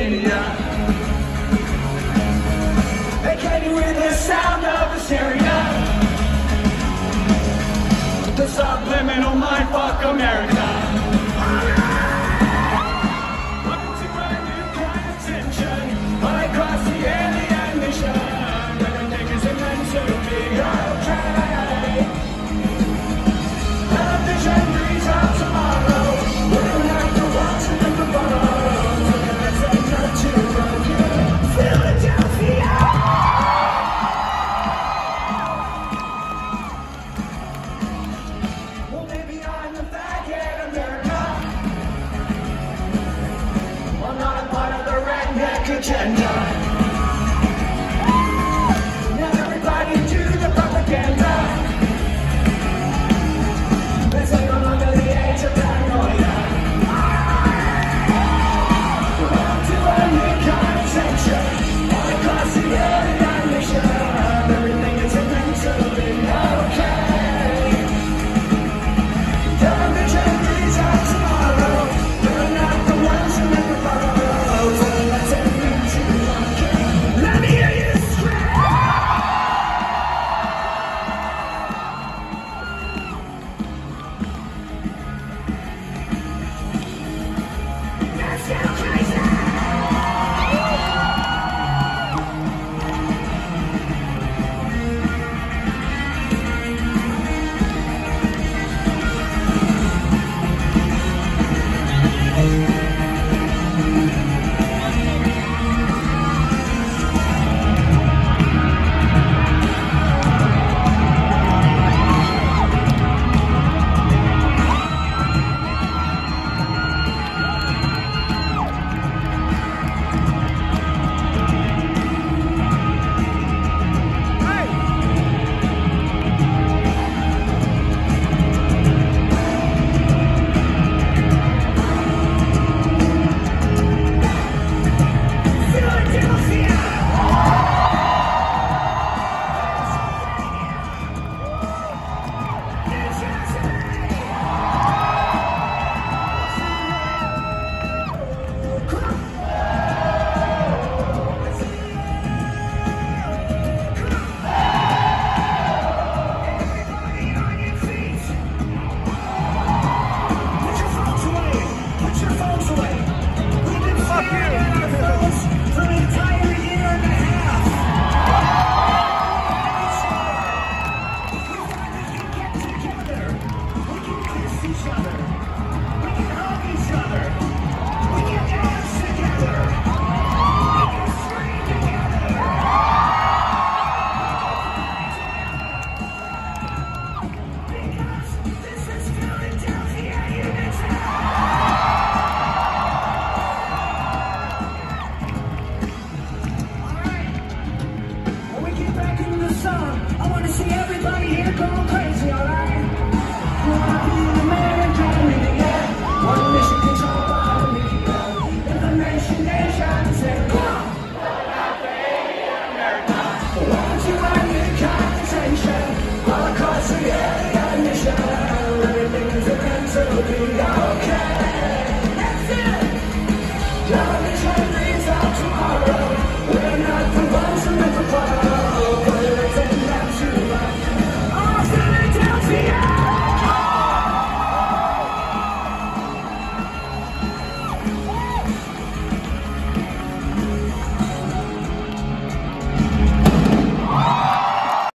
India. They came in with the sound of hysteria. The subliminal mind fuck America. Welcome to a new kind of tension. Across the alien mission. Everything is meant to be okay. Television brings out tomorrow. We don't have to watch it in the bottle. Let's say not to Philadelphia. Well, maybe I'm the faggot America. I'm not a part of the redneck agenda. Now everybody do the propaganda. They say I'm under the age of paranoia. Welcome to a new kind of tension. All across the alien nation. Everything is meant to be okay. Television brings out tomorrow. We're not the ones who make the follow. So let's admit to okay. Let me hear you scream. Let's go crazy. Put your phones away. Fuck you.